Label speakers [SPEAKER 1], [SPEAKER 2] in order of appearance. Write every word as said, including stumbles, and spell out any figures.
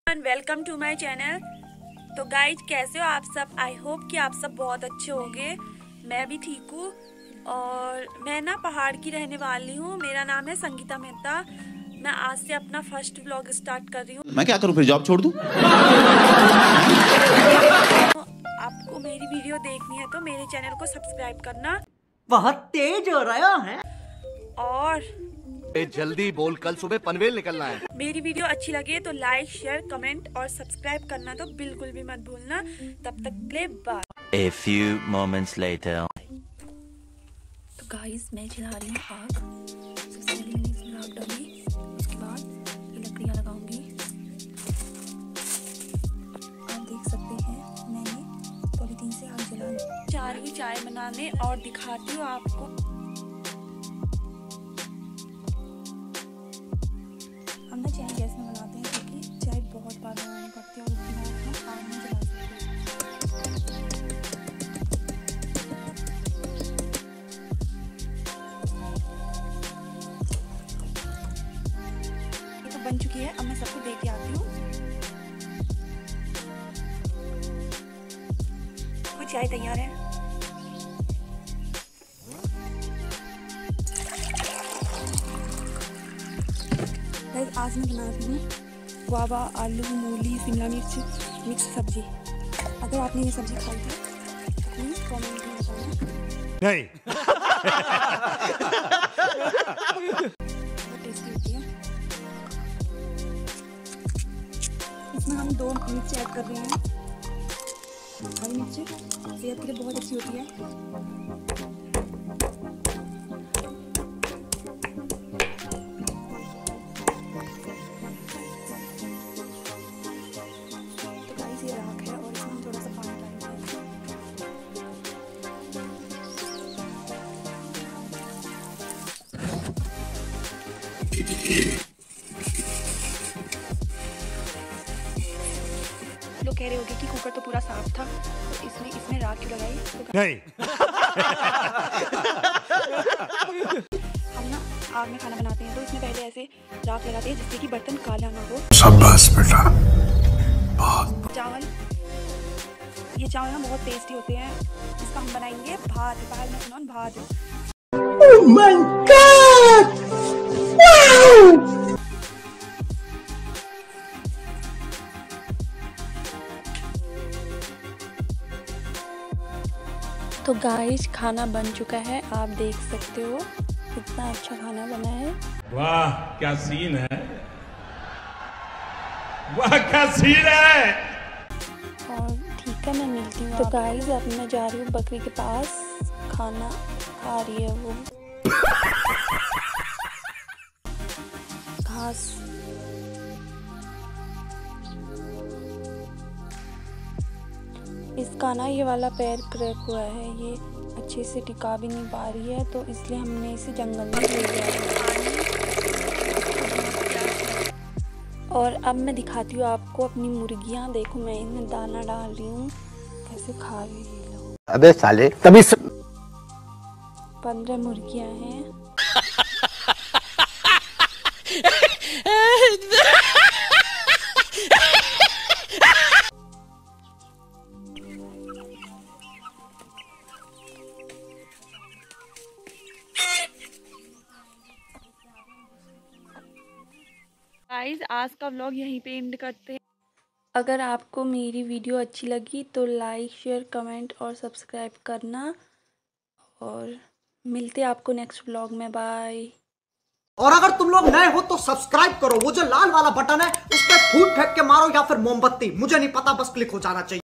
[SPEAKER 1] Welcome to my channel. तो guys कैसे हो आप सब? आई होप कि आप सब बहुत अच्छे होंगे। मैं भी ठीक हूँ और मैं ना पहाड़ की रहने वाली हूँ। मेरा नाम है संगीता मेहता। मैं आज से अपना फर्स्ट व्लॉग स्टार्ट कर रही हूँ।
[SPEAKER 2] मैं क्या करूँ फिर, जॉब छोड़ दूँ?
[SPEAKER 1] तो आपको मेरी वीडियो देखनी है तो मेरे चैनल को सब्सक्राइब करना।
[SPEAKER 3] बहुत तेज हो रहा है
[SPEAKER 1] और
[SPEAKER 4] जल्दी बोल, कल सुबह पनवेल निकलना है।
[SPEAKER 1] मेरी वीडियो अच्छी लगे तो लाइक शेयर कमेंट और सब्सक्राइब करना तो बिल्कुल भी मत भूलना। तब तक प्ले bye.
[SPEAKER 5] A few moments later.
[SPEAKER 1] तो गाइस मैं जला रही हूँ आग। सबसे पहले मैंने इसमें आग डाली, उसके बाद ये लकड़ियाँ लगाऊंगी। आप देख सकते हैं मैंने पॉलीथीन से आग जला ली। जा रही हूँ चाय बनाने और दिखाती हूँ आपको। हम ना चाय गैस में बनाते हैं क्योंकि चाय बहुत बार बनानी पड़ती है और उसके बाद हम आग में जला सकते हैं। ये तो बन चुकी है, अब मैं सबको दे के आती हूँ। वो चाय तैयार है। आज मैं बना रही हूँ गुआवा, आलू, मूली, शिमला मिर्च मिक्स सब्जी। अगर आपने ये सब्जी खाई है तो प्लीज कमेंट में बताना।
[SPEAKER 4] नहीं।
[SPEAKER 1] बहुत टेस्टी होती है। इसमें हम दो मिर्च ऐड कर रहे हैं। हरी मिर्च सेहत के लिए बहुत अच्छी होती है। लोग कह रहे होंगे कि कुकर तो पूरा साफ था, तो इसमें इसमें राख क्यों लगाई?
[SPEAKER 4] नहीं।
[SPEAKER 1] हम ना आग में खाना बनाते हैं तो इसमें पहले ऐसे राख लगाते हैं जिससे कि बर्तन काला ना हो।
[SPEAKER 2] शाबाश बेटा।
[SPEAKER 1] चावल, ये चावल ना बहुत टेस्टी होते हैं। इसका हम बनाएंगे भात। बाहर में सुनो भात।
[SPEAKER 3] Oh my God! Wow!
[SPEAKER 1] तो गाइस खाना बन चुका है, आप देख सकते हो कितना अच्छा खाना बना है।
[SPEAKER 6] वाह क्या सीन है, वाह क्या सीन है।
[SPEAKER 1] और ठीक है मैं मिलती हूँ। तो गाइस अब मैं जा रही हूँ बकरी के पास। खाना खा रही है वो घास। इसका ना ये वाला पैर क्रैक हुआ है, ये अच्छे से टिका भी नहीं पा रही है, तो इसलिए हमने इसे जंगल में ले गया है। और अब मैं दिखाती हूँ आपको अपनी मुर्गियाँ। देखो मैं इनमें दाना डाल रही हूँ, कैसे खा रही है लोग।
[SPEAKER 2] अबे साले तभी स...
[SPEAKER 1] पंद्रह मुर्गियाँ हैं। गाइस आज का व्लॉग यहीं पे एंड करते हैं। अगर आपको मेरी वीडियो अच्छी लगी तो लाइक शेयर कमेंट और सब्सक्राइब करना और मिलते हैं आपको नेक्स्ट व्लॉग में। बाय।
[SPEAKER 3] और अगर तुम लोग नए हो तो सब्सक्राइब करो। वो जो लाल वाला बटन है उस पर फूट फेंक के मारो या फिर मोमबत्ती, मुझे नहीं पता, बस क्लिक हो जाना चाहिए।